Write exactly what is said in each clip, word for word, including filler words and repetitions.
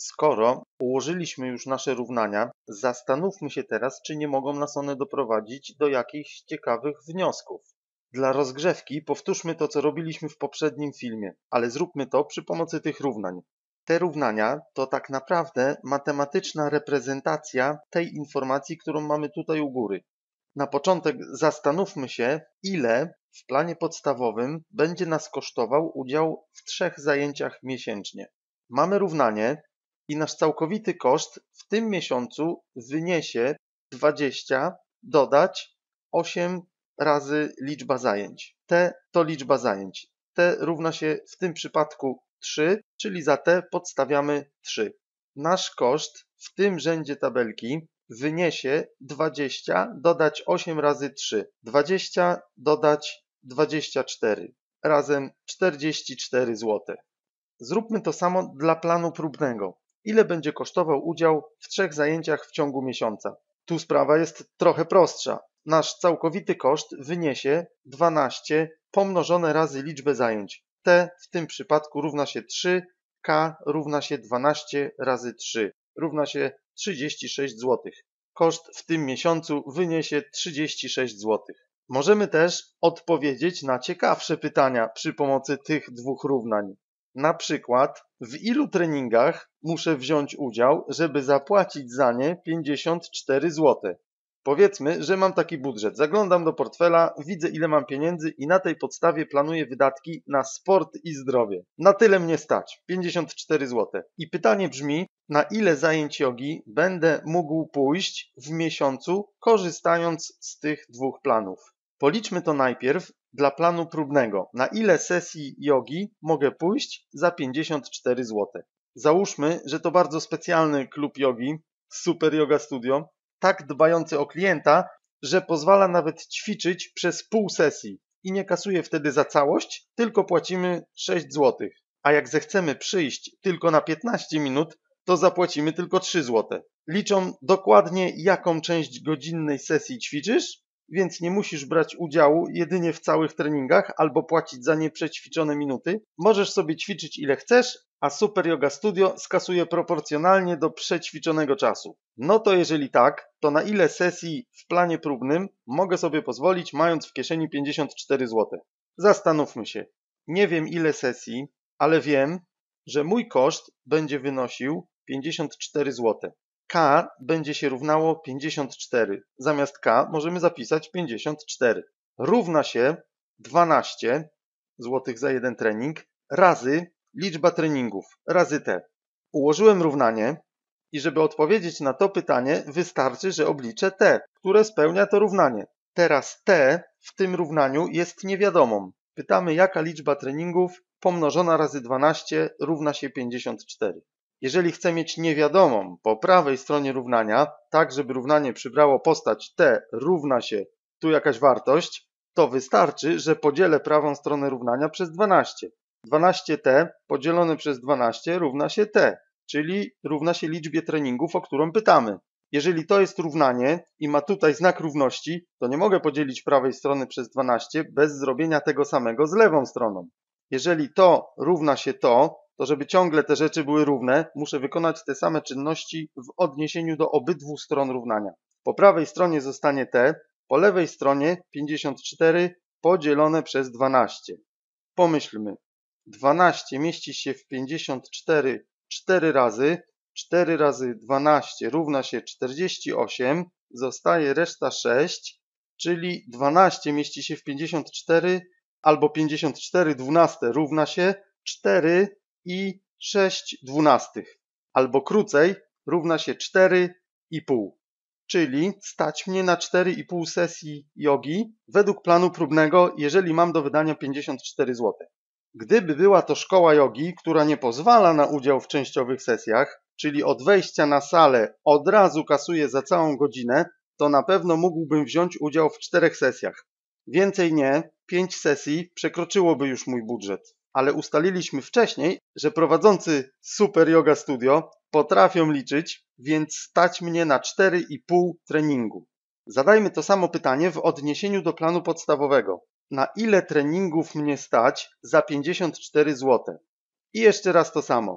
Skoro ułożyliśmy już nasze równania, zastanówmy się teraz, czy nie mogą nas one doprowadzić do jakichś ciekawych wniosków. Dla rozgrzewki powtórzmy to, co robiliśmy w poprzednim filmie, ale zróbmy to przy pomocy tych równań. Te równania to tak naprawdę matematyczna reprezentacja tej informacji, którą mamy tutaj u góry. Na początek zastanówmy się, ile w planie podstawowym będzie nas kosztował udział w trzech zajęciach miesięcznie. Mamy równanie i nasz całkowity koszt w tym miesiącu wyniesie dwadzieścia dodać osiem razy liczba zajęć. T to liczba zajęć. T równa się w tym przypadku trzy, czyli za T podstawiamy trzy. Nasz koszt w tym rzędzie tabelki wyniesie dwadzieścia dodać osiem razy trzy. dwadzieścia dodać dwadzieścia cztery. Razem czterdzieści cztery złote. Zróbmy to samo dla planu próbnego. Ile będzie kosztował udział w trzech zajęciach w ciągu miesiąca? Tu sprawa jest trochę prostsza. Nasz całkowity koszt wyniesie dwanaście pomnożone razy liczbę zajęć. T w tym przypadku równa się trzy, K równa się dwanaście razy trzy, równa się trzydzieści sześć złotych. Koszt w tym miesiącu wyniesie trzydzieści sześć złotych. Możemy też odpowiedzieć na ciekawsze pytania przy pomocy tych dwóch równań. Na przykład, w ilu treningach muszę wziąć udział, żeby zapłacić za nie pięćdziesiąt cztery złote? Powiedzmy, że mam taki budżet. Zaglądam do portfela, widzę ile mam pieniędzy i na tej podstawie planuję wydatki na sport i zdrowie. Na tyle mnie stać, pięćdziesiąt cztery złote. I pytanie brzmi, na ile zajęć jogi będę mógł pójść w miesiącu, korzystając z tych dwóch planów. Policzmy to najpierw dla planu próbnego. Na ile sesji jogi mogę pójść za pięćdziesiąt cztery złote? Załóżmy, że to bardzo specjalny klub jogi, Super Yoga Studio, tak dbający o klienta, że pozwala nawet ćwiczyć przez pół sesji i nie kasuje wtedy za całość, tylko płacimy sześć złotych. A jak zechcemy przyjść tylko na piętnaście minut, to zapłacimy tylko trzy złote. Liczą dokładnie, jaką część godzinnej sesji ćwiczysz, więc nie musisz brać udziału jedynie w całych treningach albo płacić za nieprzećwiczone minuty. Możesz sobie ćwiczyć ile chcesz, a Super Yoga Studio skasuje proporcjonalnie do przećwiczonego czasu. No to jeżeli tak, to na ile sesji w planie próbnym mogę sobie pozwolić, mając w kieszeni pięćdziesiąt cztery złote? Zastanówmy się. Nie wiem ile sesji, ale wiem, że mój koszt będzie wynosił pięćdziesiąt cztery złote. K będzie się równało pięćdziesiąt cztery. Zamiast K możemy zapisać pięćdziesiąt cztery. Równa się dwanaście złotych za jeden trening razy liczba treningów, razy T. Ułożyłem równanie i żeby odpowiedzieć na to pytanie, wystarczy, że obliczę T, które spełnia to równanie. Teraz T w tym równaniu jest niewiadomą. Pytamy, jaka liczba treningów pomnożona razy dwanaście równa się pięćdziesiąt cztery. Jeżeli chcę mieć niewiadomą po prawej stronie równania, tak żeby równanie przybrało postać T równa się tu jakaś wartość, to wystarczy, że podzielę prawą stronę równania przez dwanaście. dwanaście T podzielone przez dwanaście równa się T, czyli równa się liczbie treningów, o którą pytamy. Jeżeli to jest równanie i ma tutaj znak równości, to nie mogę podzielić prawej strony przez dwanaście bez zrobienia tego samego z lewą stroną. Jeżeli to równa się to, to żeby ciągle te rzeczy były równe, muszę wykonać te same czynności w odniesieniu do obydwu stron równania. Po prawej stronie zostanie T, po lewej stronie pięćdziesiąt cztery podzielone przez dwanaście. Pomyślmy, dwanaście mieści się w pięćdziesiąt cztery cztery razy, cztery razy dwanaście równa się czterdzieści osiem, zostaje reszta sześć, czyli dwanaście mieści się w pięćdziesiąt cztery, albo pięćdziesiąt cztery dwunaste równa się cztery i sześć dwunastych, albo krócej równa się cztery i pół. Czyli stać mnie na cztery i pół sesji jogi według planu próbnego, jeżeli mam do wydania pięćdziesiąt cztery złote. Gdyby była to szkoła jogi, która nie pozwala na udział w częściowych sesjach, czyli od wejścia na salę od razu kasuje za całą godzinę, to na pewno mógłbym wziąć udział w czterech sesjach. Więcej nie, pięć sesji przekroczyłoby już mój budżet. Ale ustaliliśmy wcześniej, że prowadzący Super Yoga Studio potrafią liczyć, więc stać mnie na cztery i pół treningu. Zadajmy to samo pytanie w odniesieniu do planu podstawowego. Na ile treningów mnie stać za pięćdziesiąt cztery złote? I jeszcze raz to samo.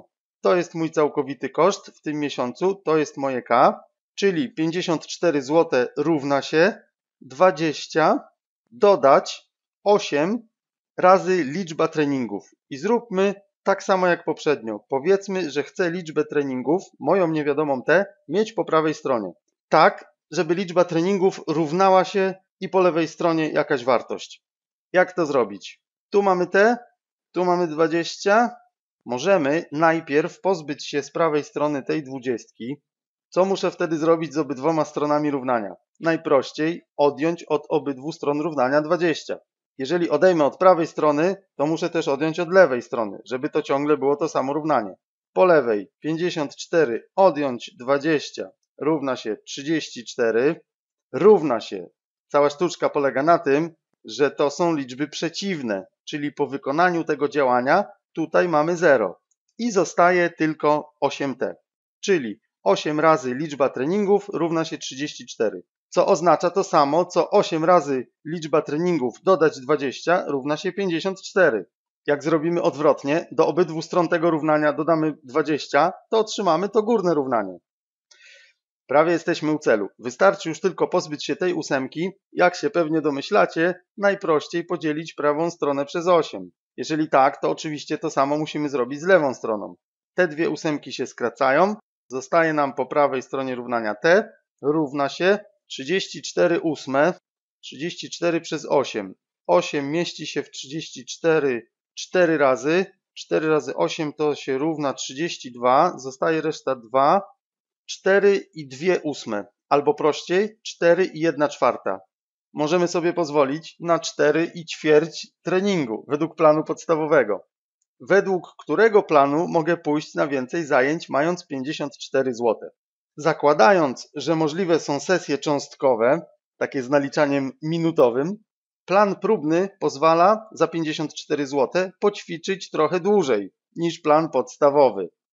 to jest mój całkowity koszt w tym miesiącu, to jest moje K, czyli pięćdziesiąt cztery złote równa się dwadzieścia dodać osiem razy liczba treningów. I zróbmy tak samo jak poprzednio. Powiedzmy, że chcę liczbę treningów, moją niewiadomą T, mieć po prawej stronie. Tak, żeby liczba treningów równała się i po lewej stronie jakaś wartość. Jak to zrobić? Tu mamy T, tu mamy dwadzieścia. Możemy najpierw pozbyć się z prawej strony tej dwudziestki. Co muszę wtedy zrobić z obydwoma stronami równania? Najprościej odjąć od obydwu stron równania dwadzieścia. Jeżeli odejmę od prawej strony, to muszę też odjąć od lewej strony, żeby to ciągle było to samo równanie. Po lewej pięćdziesiąt cztery odjąć dwadzieścia równa się trzydzieści cztery, równa się, cała sztuczka polega na tym, że to są liczby przeciwne, czyli po wykonaniu tego działania tutaj mamy zero i zostaje tylko osiem T, czyli osiem razy liczba treningów równa się trzydzieści cztery, co oznacza to samo, co osiem razy liczba treningów dodać dwadzieścia równa się pięćdziesiąt cztery. Jak zrobimy odwrotnie, do obydwu stron tego równania dodamy dwadzieścia, to otrzymamy to górne równanie. Prawie jesteśmy u celu. Wystarczy już tylko pozbyć się tej ósemki. Jak się pewnie domyślacie, najprościej podzielić prawą stronę przez osiem. Jeżeli tak, to oczywiście to samo musimy zrobić z lewą stroną. Te dwie ósemki się skracają. Zostaje nam po prawej stronie równania T równa się trzydzieści cztery ósme. trzydzieści cztery przez osiem. osiem mieści się w trzydzieści cztery cztery razy. cztery razy osiem to się równa trzydzieści dwa. Zostaje reszta dwa. cztery i dwie ósme, albo prościej cztery i jedna czwarta. Możemy sobie pozwolić na cztery i ćwierć treningu według planu podstawowego, według którego planu mogę pójść na więcej zajęć mając pięćdziesiąt cztery złote. Zakładając, że możliwe są sesje cząstkowe, takie z naliczaniem minutowym, plan próbny pozwala za pięćdziesiąt cztery złote poćwiczyć trochę dłużej niż plan podstawowy.